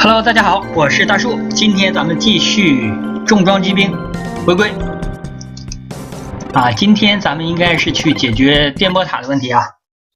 Hello， 大家好，我是大树。今天咱们继续重装机兵回归。今天咱们应该是去解决电波塔的问题啊。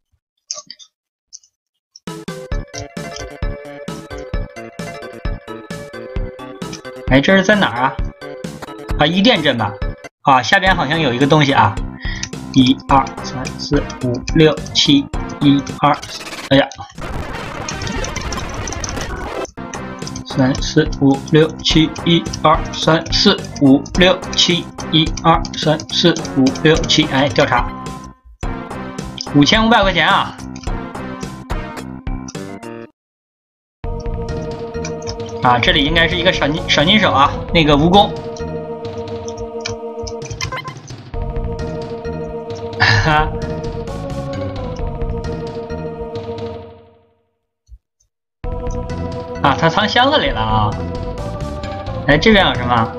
哎，这是在哪儿啊？伊甸镇吧。下边好像有一个东西啊。1、2、3、4、5、6、7，1、2，哎呀。3、4、5、6、7，1、2、3、4、5、6、7，1、2、3、4、5、6、7，哎，调查5500块钱啊！这里应该是一个赏金手啊，那个蜈蚣，哈哈。他藏箱子里了啊！哎，这边有什么？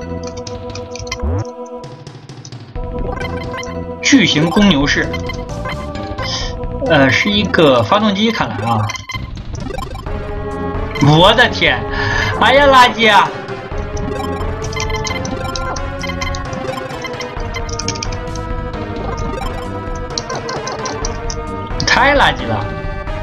巨型公牛式，是一个发动机，看来啊！我的天！哎呀，垃圾啊！太垃圾了！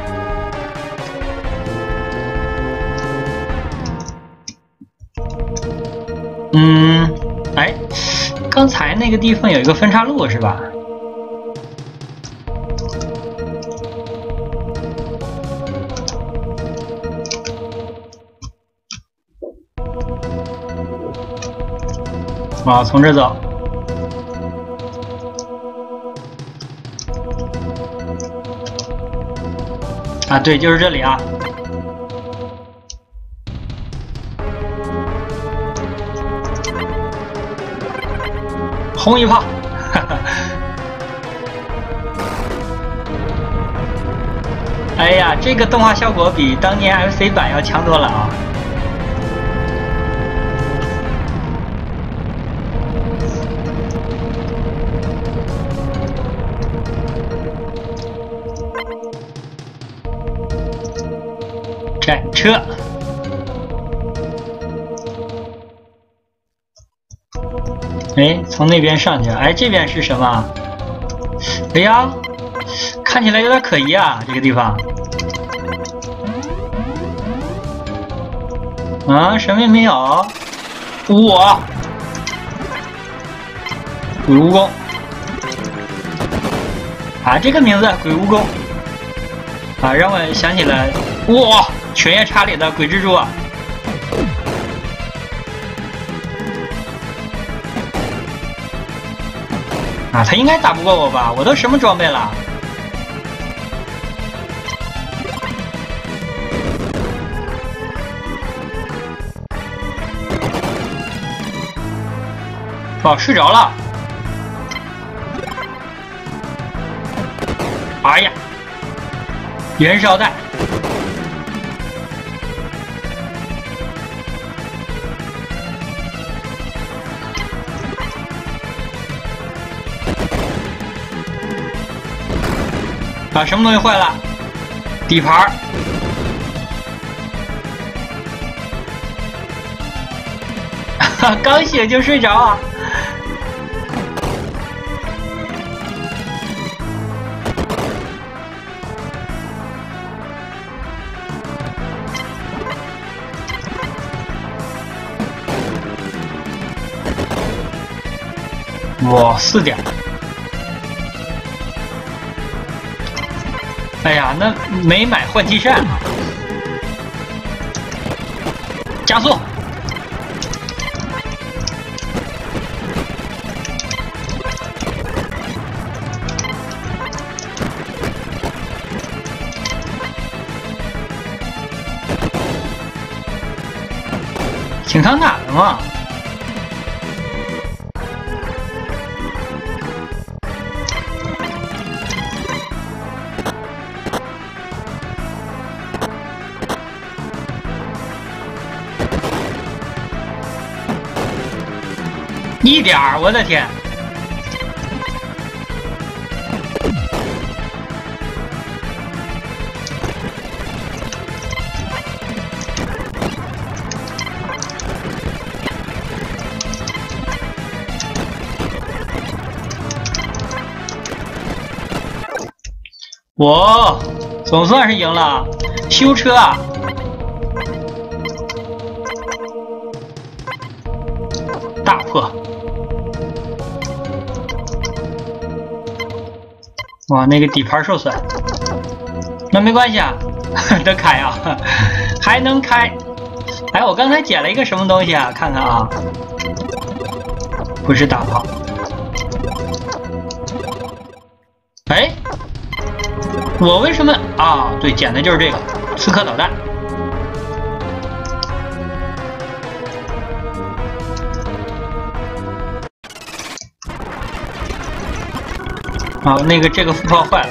哎，刚才那个地方有一个分岔路是吧？从这走。对，就是这里啊。轰一炮！哈哈。哎呀，这个动画效果比当年 FC 版要强多了啊！战车。哎，从那边上去。哎，这边是什么？哎呀，看起来有点可疑啊，这个地方。什么也没有。哇！鬼蜈蚣。这个名字鬼蜈蚣。让我想起了哇，犬夜叉里的鬼蜘蛛啊。他应该打不过我吧？我都什么装备了？睡着了。哎呀，燃烧弹！什么东西坏了？底盘。刚醒就睡着啊！哇，4点。哎呀，那没买换气扇啊！加速！挺抗打的嘛。1点，我的天！ 我总算是赢了，修车啊！大破！哇，那个底盘受损，那没关系啊，得开啊，还能开。哎，我刚才捡了一个什么东西啊？看看啊，不是大炮。哎，我为什么啊？对，捡的就是这个刺客导弹。啊，那个这个副炮坏了，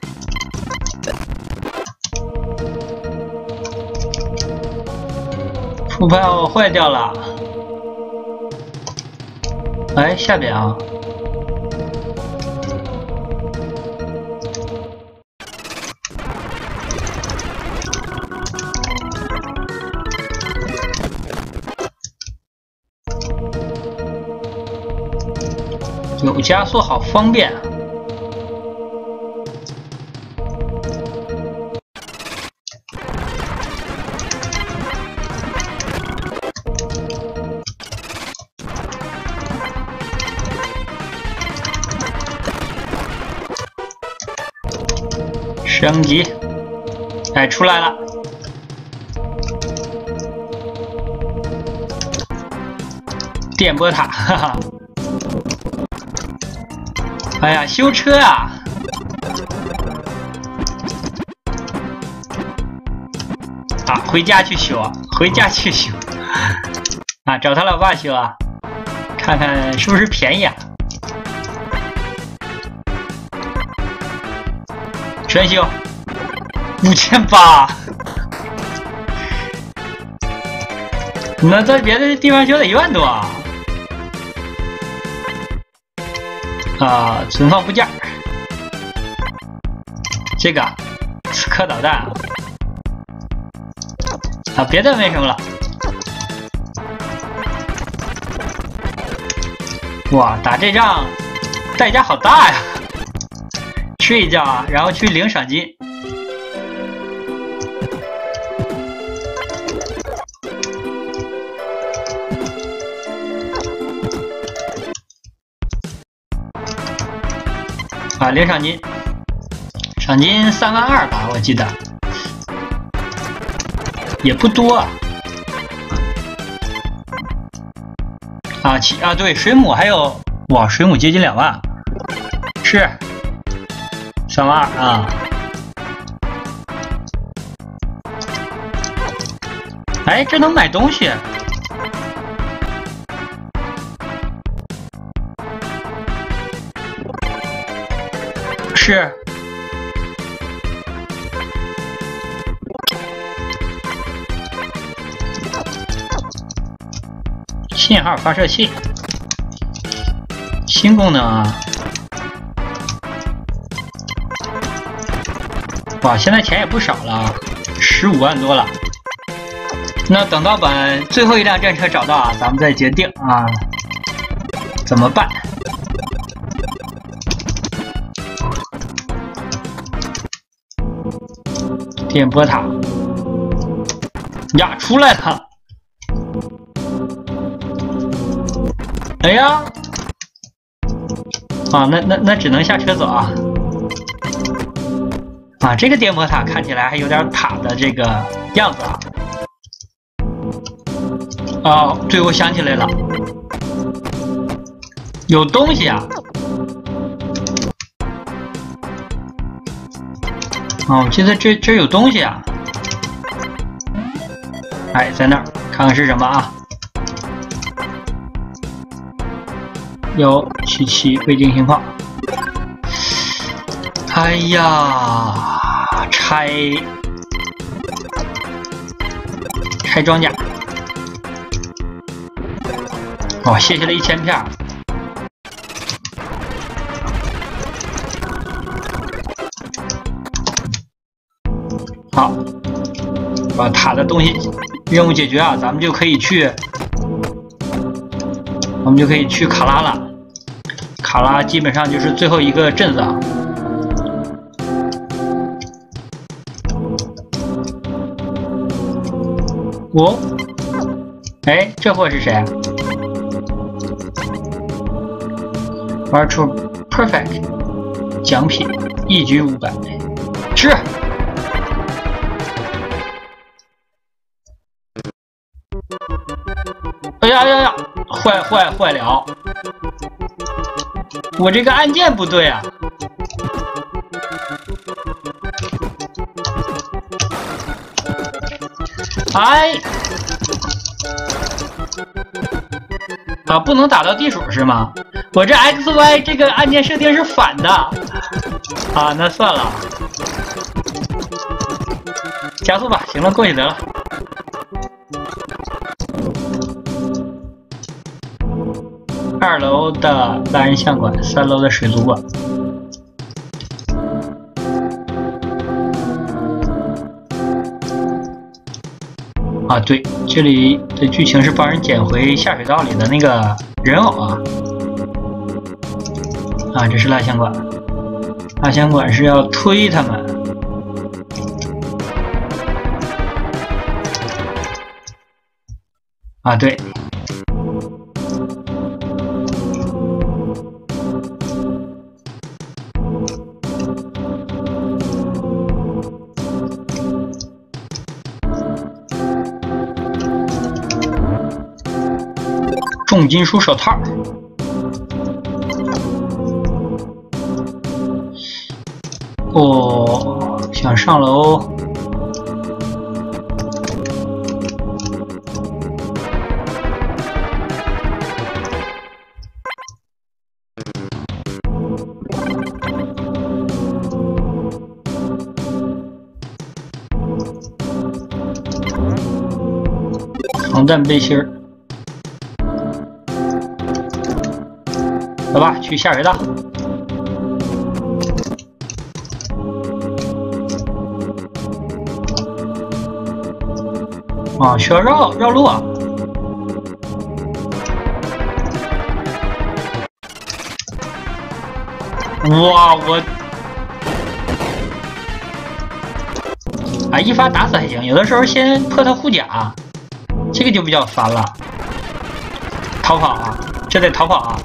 副炮坏掉了。哎，下边啊，有加速好方便。升级，哎，出来了。电波塔，哈哈。哎呀，修车啊！啊，回家去修啊，回家去修。啊，找他老爸修啊，看看是不是便宜啊？全修5800，那在别的地方修得1万多啊！啊，存放部件，这个刺客导弹啊，啊，别的没什么了。哇，打这仗代价好大呀！睡一觉啊，然后去领赏金。啊，领赏金，赏金32000吧，我记得也不多啊。啊，对，水母还有，哇，水母接近2万，是。32000啊！哎，这能买东西？是。信号发射器，新功能啊！哇，现在钱也不少了，15万多了。那等到把最后一辆战车找到啊，咱们再决定啊怎么办。电波塔呀，出来了！哎呀，啊，那只能下车走啊。啊，这个电波塔看起来还有点塔的这个样子啊。哦，对，我想起来了，有东西啊。哦，我记得这有东西啊。哎，在那儿，看看是什么啊？有77未定型炮。哎呀，拆装甲。哦，卸下了1000片。好，把塔的东西任务解决啊，咱们就可以去卡拉了。卡拉基本上就是最后一个镇子啊。 哦，哎，这货是谁啊？玩出 perfect 奖品，一局500，吃。哎呀呀呀！坏了！我这个按键不对啊！哎！啊，不能打到地鼠是吗？我这 XY 这个按键设定是反的。啊，那算了，加速吧。行了，过去得了。2楼的单人相馆，3楼的水族馆。啊，对，这里的剧情是帮人捡回下水道里的那个人偶啊。啊，这是蜡像馆，蜡像馆是要推他们。啊，对。重金属手套。哦，想上楼。防弹背心儿。走吧，去下水道。啊，需要绕路啊！哇，我啊，一发打死还行，有的时候先破他护甲，这个就比较烦了。逃跑啊，这得逃跑啊！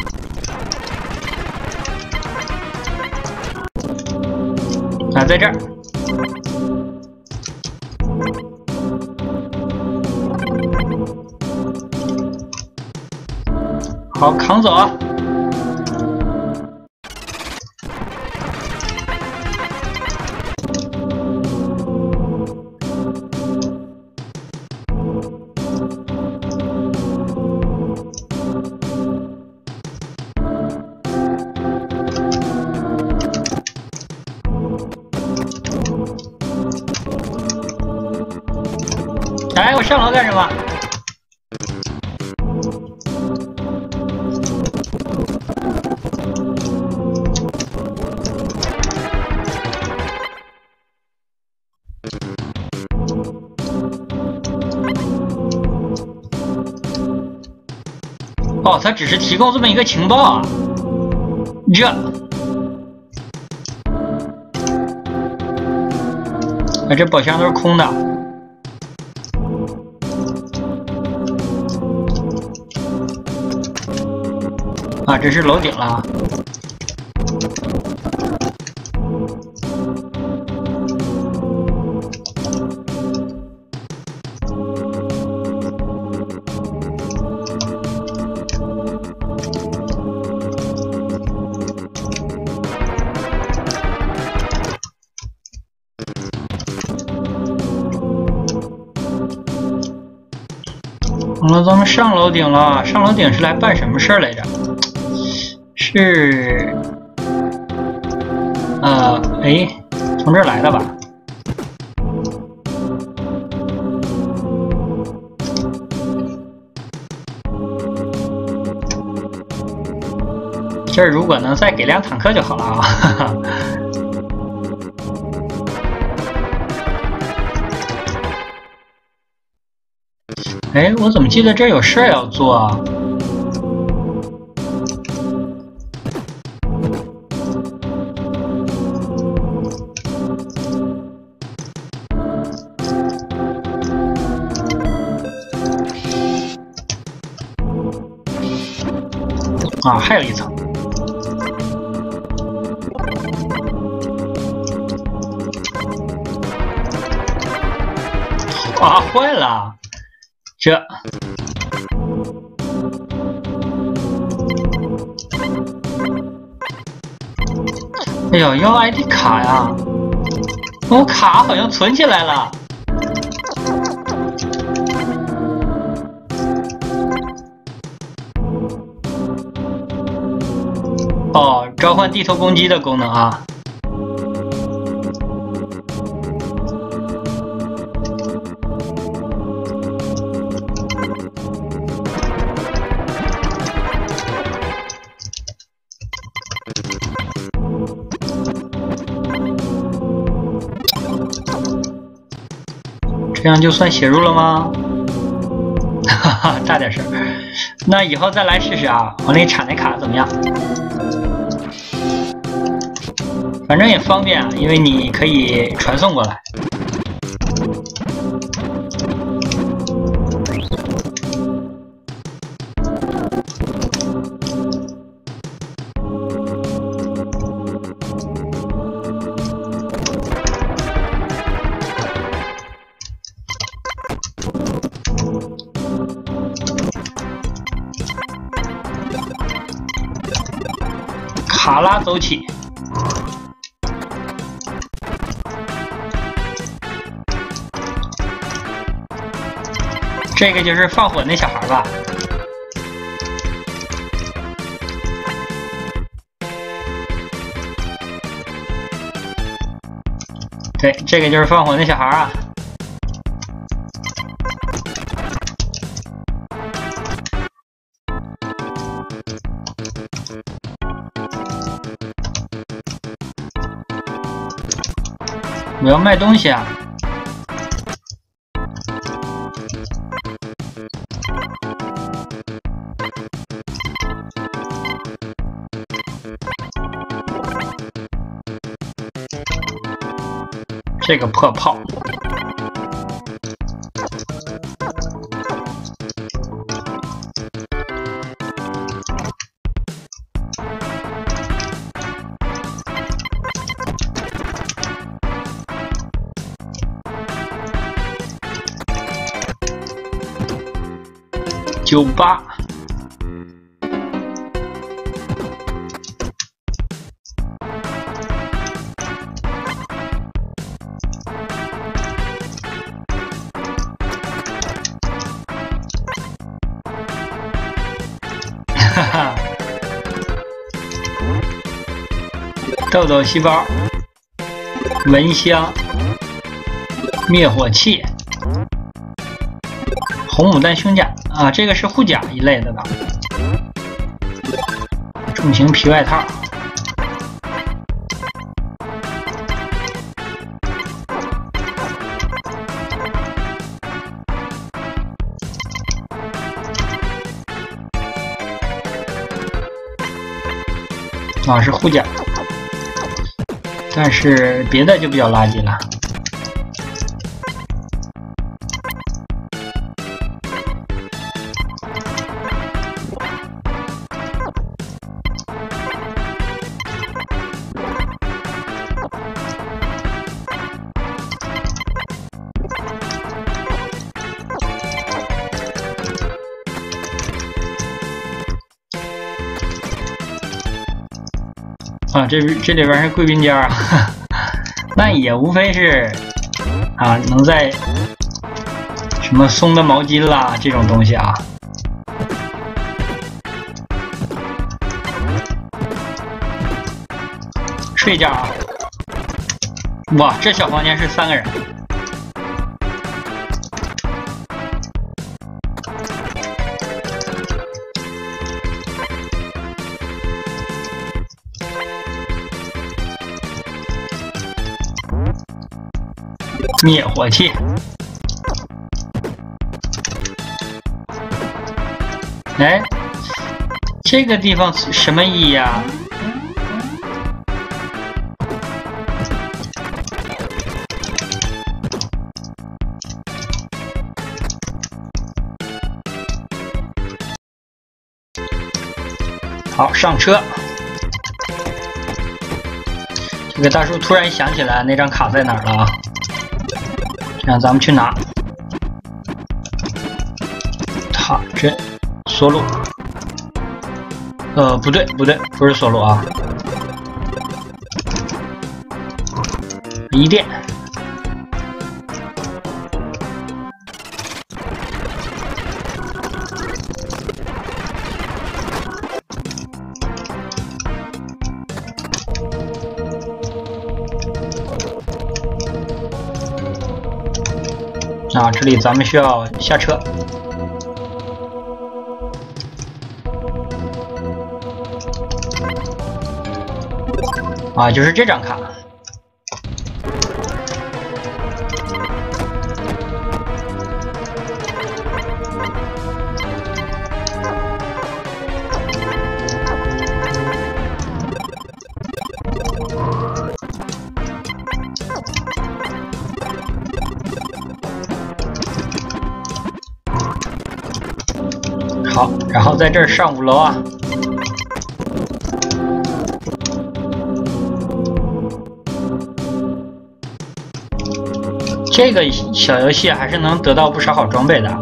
啊，在这儿。好，扛走啊！哎，我上楼干什么？哦，他只是提供这么一个情报啊。这，啊，这宝箱都是空的。啊，这是楼顶了。好了，咱们上楼顶了。上楼顶是来办什么事儿来着？是，哎，从这儿来的吧？这儿如果能再给辆坦克就好了啊！哈哈。哎，我怎么记得这儿有事儿要做啊？ 啊，还有一层。啊，坏了，这。哎呦，要 ID 卡呀！我卡好像存起来了。哦，召唤地头公鸡的功能啊。这样就算写入了吗？哈哈，大点声。那以后再来试试啊，往里产那卡怎么样？反正也方便啊，因为你可以传送过来。卡拉走起。这个就是放火那小孩吧？对，这个就是放火那小孩啊。我要卖东西啊！这个破炮。98。哈哈，豆豆细胞、蚊香、灭火器、红牡丹胸甲啊，这个是护甲一类的吧？重型皮外套。啊，是护甲，但是别的就比较垃圾了。啊，这里边是贵宾间啊，那也无非是啊，能在什么松的毛巾啦这种东西啊。睡觉啊！哇，这小房间是3个人。灭火器，哎，这个地方什么意义啊？ 好，上车。这个大叔突然想起来那张卡在哪儿了啊？这样咱们去拿。塔镇索鲁。不对，不是索鲁啊。伊甸。啊，这里咱们需要下车。啊，就是这张卡。好，然后在这儿上5楼啊。这个小游戏还是能得到不少好装备的。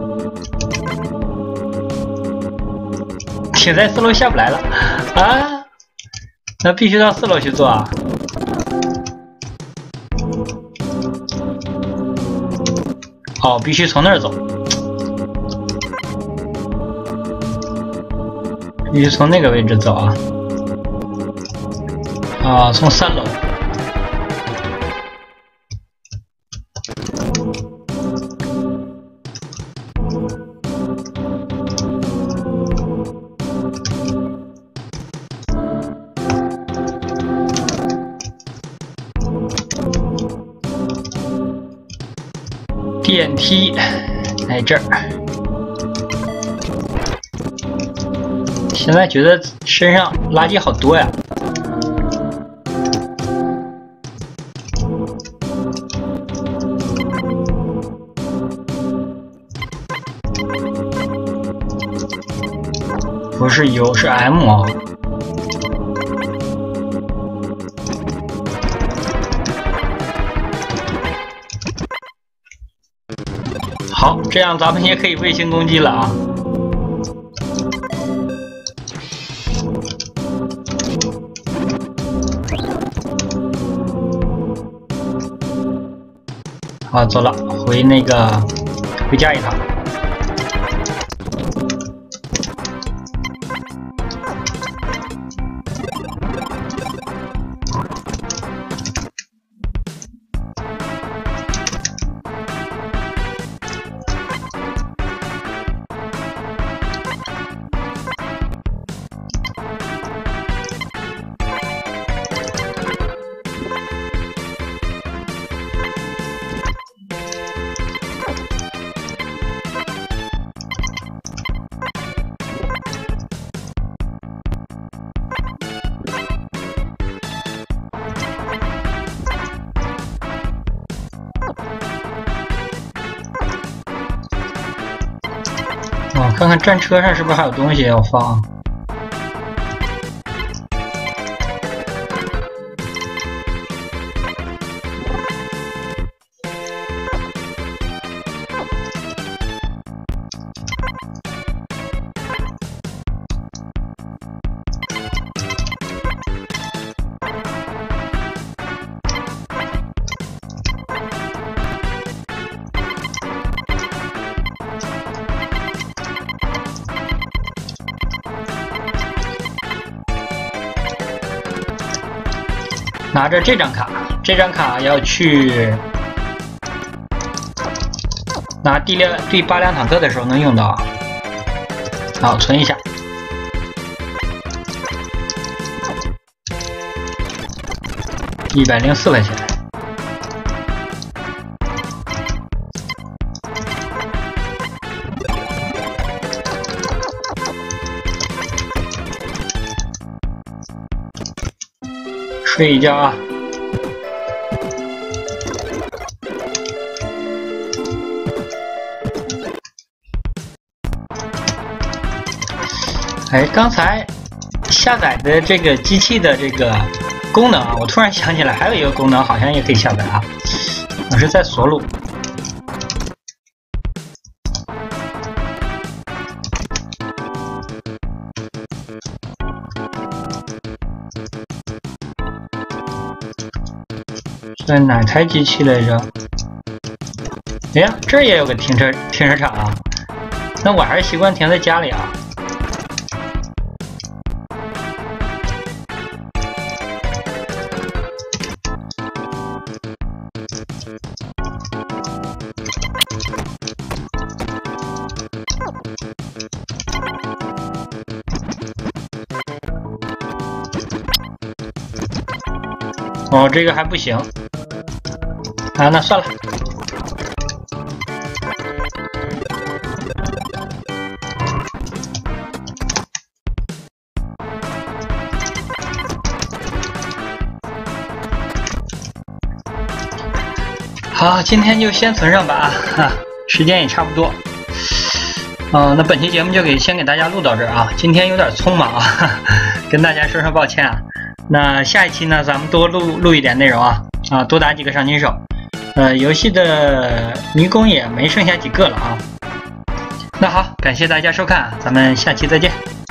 铁在4楼下不来了啊，那必须到4楼去做啊。哦，必须从那儿走。必须从那个位置走啊！啊，从3楼。电梯在这儿。现在觉得身上垃圾好多呀。不是 U 是 M 啊。好，这样咱们也可以卫星攻击了啊。好，走了，回家一趟。看看战车上是不是还有东西要放？拿着这张卡，这张卡要去拿第8辆坦克的时候能用到。好，存一下。104块钱。睡一觉啊！哎，刚才下载的这个机器的这个功能啊，我突然想起来还有一个功能好像也可以下载啊，我是在索鲁。在哪台机器来着？哎呀，这儿也有个停车场啊。那我还是习惯停在家里啊。哦，这个还不行啊，那算了。好，今天就先存上吧啊，时间也差不多。那本期节目就先给大家录到这儿啊，今天有点匆忙啊，跟大家说声抱歉啊。那下一期呢，咱们多录一点内容啊，多打几个赏金手。游戏的迷宫也没剩下几个了啊。那好，感谢大家收看，咱们下期再见。